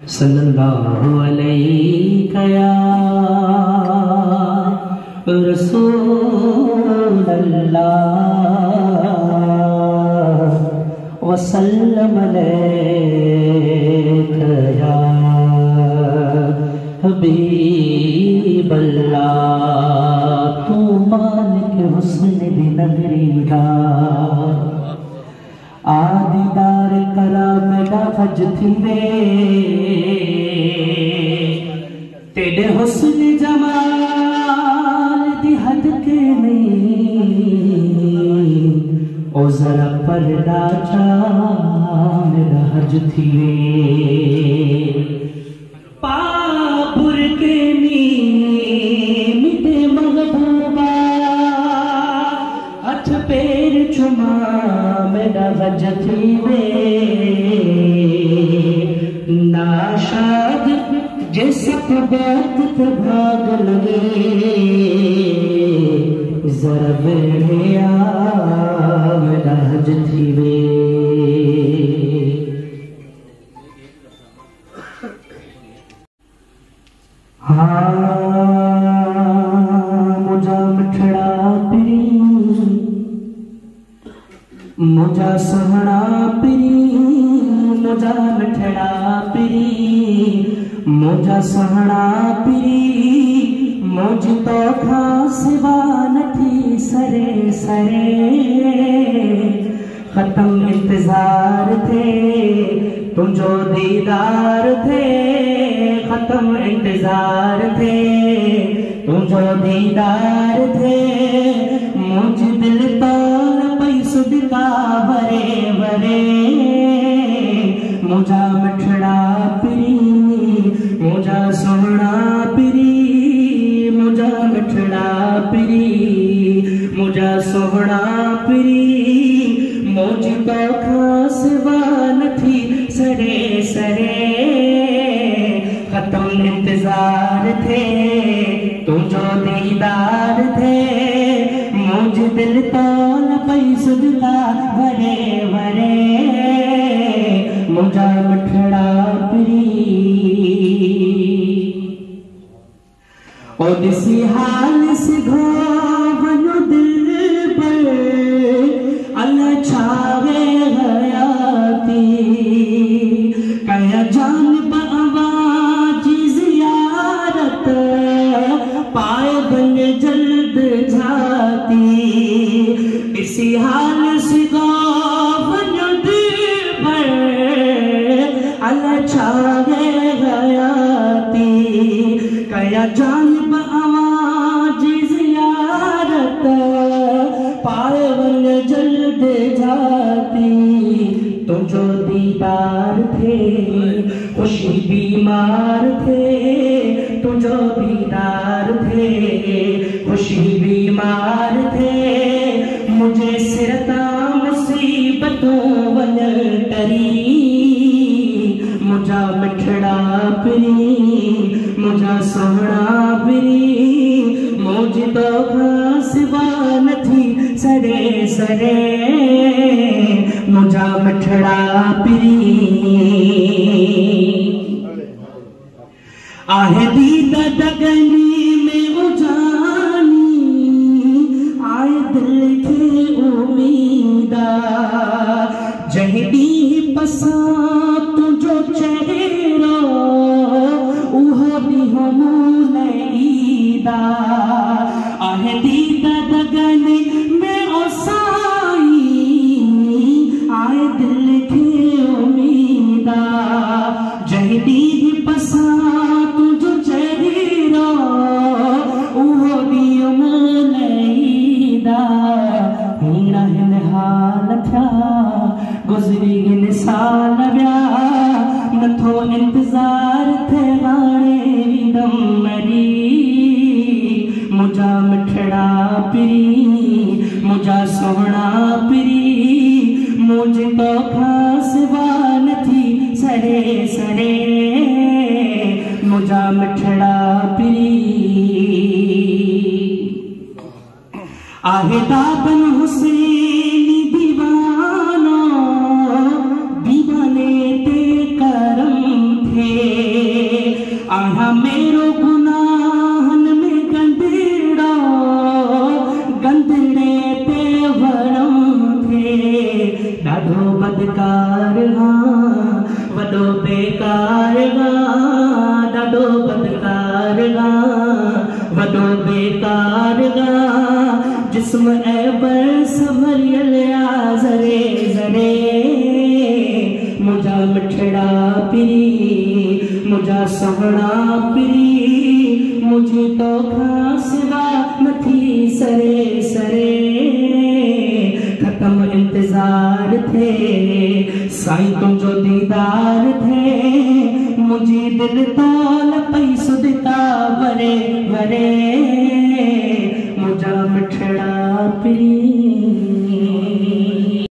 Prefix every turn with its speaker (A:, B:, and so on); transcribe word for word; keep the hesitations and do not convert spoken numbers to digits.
A: सल्लल्लाहु अलैहि या रसूलल्लाह वसल्लम अलैका या हबीबल्लाह। तू मालिक हुस्न दी नगरी दा आदीदार करा मेरा फज थींदे तेरे हुस्न जमाल दी हद के नहीं ओ जरा पर्दा चा मेरा हज थींदे पापुर के नी मिटे महबूबा हथ पैर चुमा मेरा हज थींदे नाशाद जैसे बात भाग लगे जरा बेड़िया मेरा हज थींदे। हाँ मुझा मिठड़ा पिरी मुझा सहना पिरी मुझा मिठड़ा पिरी मुझा सहना पिरी मुझ तो खास नथी सरे सरे खत्म इंतजार थे तुझो दीदार थे खत्म इंतजार थे तुझो दीदार थे मुझ दिल तो पैसुदका बरे बरे मुझा मिठड़ा पिरी मुझा सोहना पिरी मुझा मिठड़ा पिरी मुझा सोहना पिरी मुझ तो खास नथी सरे सरे खत्म इंतजार थे तुझो दीदार थे मुझ दिल तो पैसुदका बरे बरे मुझा मिठड़ा पिरी ओ दिसी हाल से घोवन दिल पर अल्लाह छावे हयाती कया जान बावाज जियारत पाए बन जल्द जाती इसी हाल से घोवन दिल पर अल्लाह छावे हयाती कया जान आवाज जियारत पावन जल्द जाती तुझो दीदार थे खुशी बीमार थे तुझो दीदार थे खुशी बीमार थे मुझे सिरता मुसीबतों वन टरी मुझा मिठड़ा पिरी मुझा सोहना पिरी मुझ तो खास नथी सरे सरे मुझा मिठड़ा पिरी आहे दीद दगनी में उजानी आए दिल के उम्मीदा जहदी पसा तुझो चेहरा उहो भी हम नईदा आहे दीद दगन में ओसाई आए दिल के उम्मीदा जहदी पसा तुझो चेहरा उहो भी हम नईदा हीरा हिन हाल था गुजरी इन साल व्या नथो इंतजार थे हाणे दम मरी मुझा मिठड़ा पिरी मुझा सोहना पिरी मुझ तो खास नथी सरे सरे मुझा मिठड़ा पिरी आहे दादन हुसैनी दीवाना दीवाने ते करम थे मेरो गुनाहन में गंदड़ा गंदड़े ते वरम थे ॾाढो बदकार हाँ वॾो बेकार हाँ ॾाढो बदकार हाँ वॾो बेकार हाँ जिस्म ऐ बरस भरियल आ ज़रे ज़रे मुझा मिठड़ा पिरी मुझा सवड़ा पिरी मुझे तो खां सिवा नथी सरे सरे खत्म इंतजार थे साईं तुझो दीदार थे मुझी दिल तोल पई सुदता वरे वरे